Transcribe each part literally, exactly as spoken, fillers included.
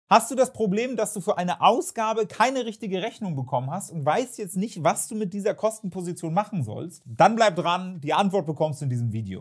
Hast du das Problem, dass du für eine Ausgabe keine richtige Rechnung bekommen hast und weißt jetzt nicht, was du mit dieser Kostenposition machen sollst? Dann bleib dran, die Antwort bekommst du in diesem Video.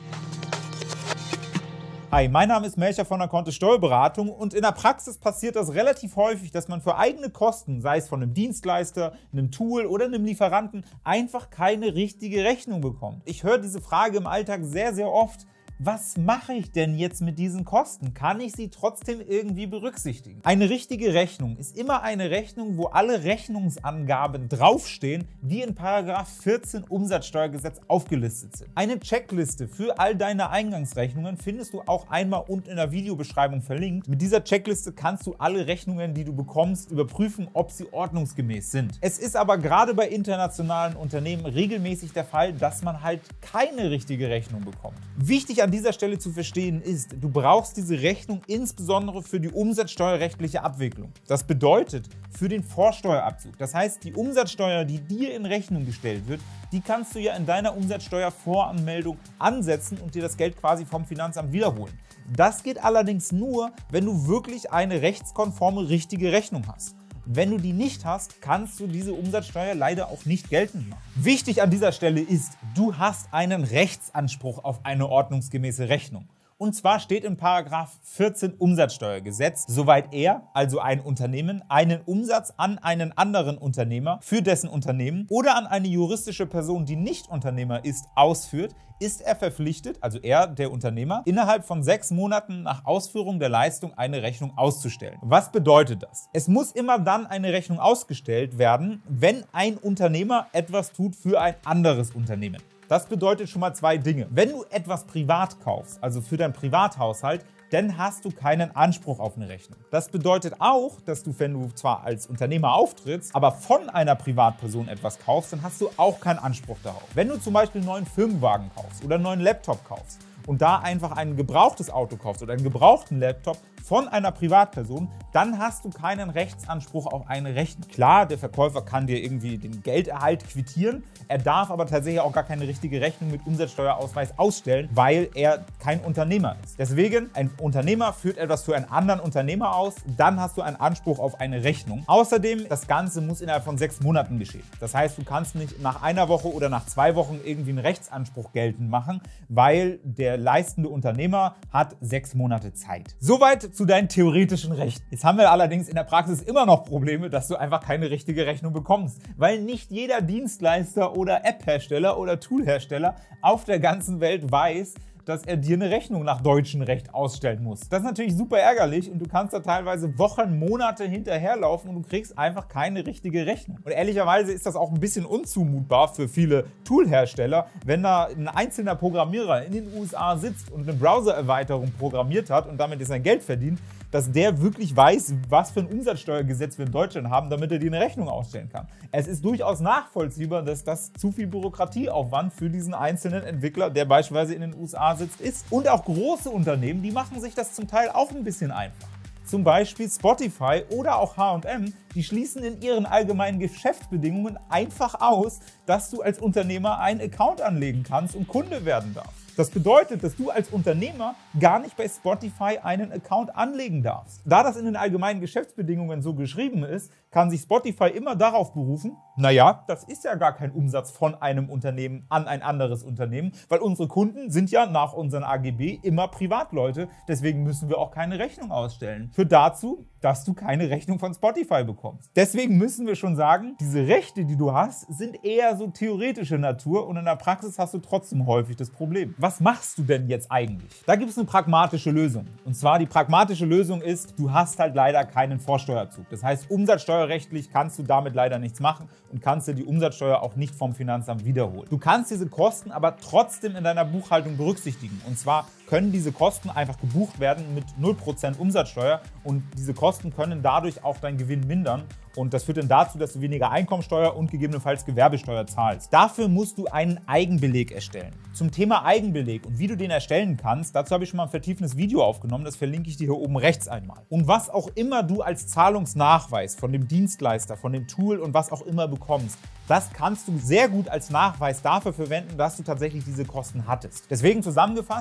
Hi, mein Name ist Melcher von der Kontist Steuerberatung und in der Praxis passiert das relativ häufig, dass man für eigene Kosten, sei es von einem Dienstleister, einem Tool oder einem Lieferanten, einfach keine richtige Rechnung bekommt. Ich höre diese Frage im Alltag sehr, sehr oft. Was mache ich denn jetzt mit diesen Kosten? Kann ich sie trotzdem irgendwie berücksichtigen? Eine richtige Rechnung ist immer eine Rechnung, wo alle Rechnungsangaben draufstehen, die in Paragraph vierzehn Umsatzsteuergesetz aufgelistet sind. Eine Checkliste für all deine Eingangsrechnungen findest du auch einmal unten in der Videobeschreibung verlinkt. Mit dieser Checkliste kannst du alle Rechnungen, die du bekommst, überprüfen, ob sie ordnungsgemäß sind. Es ist aber gerade bei internationalen Unternehmen regelmäßig der Fall, dass man halt keine richtige Rechnung bekommt. Wichtig an dieser Stelle zu verstehen ist, du brauchst diese Rechnung insbesondere für die umsatzsteuerrechtliche Abwicklung. Das bedeutet für den Vorsteuerabzug. Das heißt, die Umsatzsteuer, die dir in Rechnung gestellt wird, die kannst du ja in deiner Umsatzsteuervoranmeldung ansetzen und dir das Geld quasi vom Finanzamt wiederholen. Das geht allerdings nur, wenn du wirklich eine rechtskonforme, richtige Rechnung hast. Wenn du die nicht hast, kannst du diese Umsatzsteuer leider auch nicht geltend machen. Wichtig an dieser Stelle ist, du hast einen Rechtsanspruch auf eine ordnungsgemäße Rechnung. Und zwar steht in Paragraph vierzehn Umsatzsteuergesetz, soweit er, also ein Unternehmen, einen Umsatz an einen anderen Unternehmer für dessen Unternehmen oder an eine juristische Person, die nicht Unternehmer ist, ausführt, ist er verpflichtet, also er, der Unternehmer, innerhalb von sechs Monaten nach Ausführung der Leistung eine Rechnung auszustellen. Was bedeutet das? Es muss immer dann eine Rechnung ausgestellt werden, wenn ein Unternehmer etwas tut für ein anderes Unternehmen. Das bedeutet schon mal zwei Dinge. Wenn du etwas privat kaufst, also für deinen Privathaushalt, dann hast du keinen Anspruch auf eine Rechnung. Das bedeutet auch, dass du, wenn du zwar als Unternehmer auftrittst, aber von einer Privatperson etwas kaufst, dann hast du auch keinen Anspruch darauf. Wenn du zum Beispiel einen neuen Firmenwagen kaufst oder einen neuen Laptop kaufst und da einfach ein gebrauchtes Auto kaufst oder einen gebrauchten Laptop von einer Privatperson, dann hast du keinen Rechtsanspruch auf eine Rechnung. Klar, der Verkäufer kann dir irgendwie den Gelderhalt quittieren, er darf aber tatsächlich auch gar keine richtige Rechnung mit Umsatzsteuerausweis ausstellen, weil er kein Unternehmer ist. Deswegen, ein Unternehmer führt etwas für einen anderen Unternehmer aus, dann hast du einen Anspruch auf eine Rechnung. Außerdem, das Ganze muss innerhalb von sechs Monaten geschehen. Das heißt, du kannst nicht nach einer Woche oder nach zwei Wochen irgendwie einen Rechtsanspruch geltend machen, weil der leistende Unternehmer hat sechs Monate Zeit. Soweit zu deinen theoretischen Rechten. Jetzt haben wir allerdings in der Praxis immer noch Probleme, dass du einfach keine richtige Rechnung bekommst, weil nicht jeder Dienstleister oder App-Hersteller oder Tool-Hersteller auf der ganzen Welt weiß, dass er dir eine Rechnung nach deutschem Recht ausstellen muss. Das ist natürlich super ärgerlich und du kannst da teilweise Wochen, Monate hinterherlaufen und du kriegst einfach keine richtige Rechnung. Und ehrlicherweise ist das auch ein bisschen unzumutbar für viele Tool-Hersteller, wenn da ein einzelner Programmierer in den U S A sitzt und eine Browser-Erweiterung programmiert hat und damit sein Geld verdient, dass der wirklich weiß, was für ein Umsatzsteuergesetz wir in Deutschland haben, damit er dir eine Rechnung ausstellen kann. Es ist durchaus nachvollziehbar, dass das zu viel Bürokratieaufwand für diesen einzelnen Entwickler, der beispielsweise in den U S A sitzt, ist. Und auch große Unternehmen, die machen sich das zum Teil auch ein bisschen einfach. Zum Beispiel Spotify oder auch H und M, die schließen in ihren allgemeinen Geschäftsbedingungen einfach aus, dass du als Unternehmer einen Account anlegen kannst und Kunde werden darfst. Das bedeutet, dass du als Unternehmer gar nicht bei Spotify einen Account anlegen darfst. Da das in den allgemeinen Geschäftsbedingungen so geschrieben ist, kann sich Spotify immer darauf berufen, naja, das ist ja gar kein Umsatz von einem Unternehmen an ein anderes Unternehmen, weil unsere Kunden sind ja nach unseren A G B immer Privatleute, deswegen müssen wir auch keine Rechnung ausstellen. Führt dazu, dass du keine Rechnung von Spotify bekommst. Deswegen müssen wir schon sagen, diese Rechte, die du hast, sind eher so theoretische Natur und in der Praxis hast du trotzdem häufig das Problem. Was machst du denn jetzt eigentlich? Da gibt es eine pragmatische Lösung. Und zwar die pragmatische Lösung ist, du hast halt leider keinen Vorsteuerzug. Das heißt, umsatzsteuerrechtlich kannst du damit leider nichts machen und kannst dir die Umsatzsteuer auch nicht vom Finanzamt wiederholen. Du kannst diese Kosten aber trotzdem in deiner Buchhaltung berücksichtigen. Und zwar können diese Kosten einfach gebucht werden mit null Prozent Umsatzsteuer und diese Kosten können dadurch auch deinen Gewinn mindern. Und das führt dann dazu, dass du weniger Einkommensteuer und gegebenenfalls Gewerbesteuer zahlst. Dafür musst du einen Eigenbeleg erstellen. Zum Thema Eigenbeleg und wie du den erstellen kannst, dazu habe ich schon mal ein vertiefendes Video aufgenommen, das verlinke ich dir hier oben rechts einmal. Und was auch immer du als Zahlungsnachweis von dem Dienstleister, von dem Tool und was auch immer bekommst, das kannst du sehr gut als Nachweis dafür verwenden, dass du tatsächlich diese Kosten hattest. Deswegen zusammengefasst,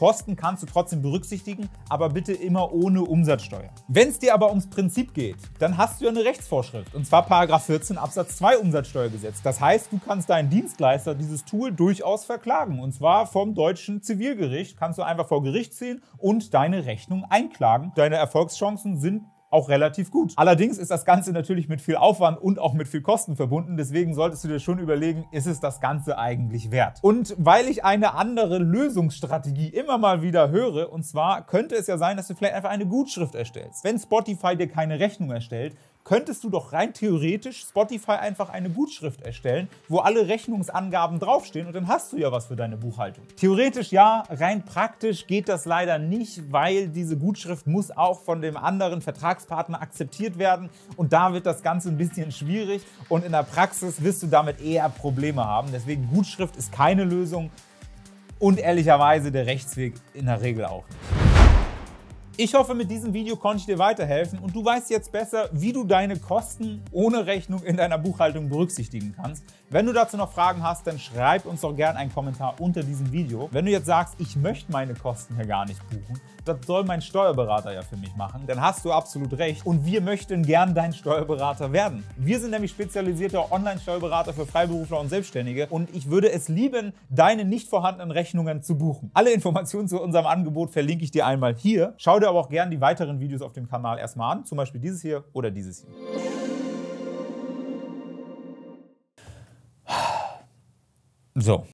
Kosten kannst du trotzdem berücksichtigen, aber bitte immer ohne Umsatzsteuer. Wenn es dir aber ums Prinzip geht, dann hast du ja eine Rechtsvorschrift, und zwar Paragraph vierzehn Absatz zwei Umsatzsteuergesetz. Das heißt, du kannst deinen Dienstleister dieses Tool durchaus verklagen, und zwar vom deutschen Zivilgericht. Kannst du einfach vor Gericht ziehen und deine Rechnung einklagen. Deine Erfolgschancen sind auch relativ gut. Allerdings ist das Ganze natürlich mit viel Aufwand und auch mit viel Kosten verbunden. Deswegen solltest du dir schon überlegen, ist es das Ganze eigentlich wert? Und weil ich eine andere Lösungsstrategie immer mal wieder höre, und zwar könnte es ja sein, dass du vielleicht einfach eine Gutschrift erstellst. Wenn Spotify dir keine Rechnung erstellt, könntest du doch rein theoretisch Spotify einfach eine Gutschrift erstellen, wo alle Rechnungsangaben draufstehen, und dann hast du ja was für deine Buchhaltung. Theoretisch ja, rein praktisch geht das leider nicht, weil diese Gutschrift muss auch von dem anderen Vertragspartner akzeptiert werden, und da wird das Ganze ein bisschen schwierig, und in der Praxis wirst du damit eher Probleme haben. Deswegen Gutschrift ist keine Lösung und ehrlicherweise der Rechtsweg in der Regel auch nicht. Ich hoffe, mit diesem Video konnte ich dir weiterhelfen und du weißt jetzt besser, wie du deine Kosten ohne Rechnung in deiner Buchhaltung berücksichtigen kannst. Wenn du dazu noch Fragen hast, dann schreib uns doch gerne einen Kommentar unter diesem Video. Wenn du jetzt sagst, ich möchte meine Kosten hier gar nicht buchen, das soll mein Steuerberater ja für mich machen, dann hast du absolut recht, und wir möchten gern dein Steuerberater werden. Wir sind nämlich spezialisierte Online-Steuerberater für Freiberufler und Selbstständige, und ich würde es lieben, deine nicht vorhandenen Rechnungen zu buchen. Alle Informationen zu unserem Angebot verlinke ich dir einmal hier. Schau dir aber auch gerne die weiteren Videos auf dem Kanal erstmal an, zum Beispiel dieses hier oder dieses hier. So.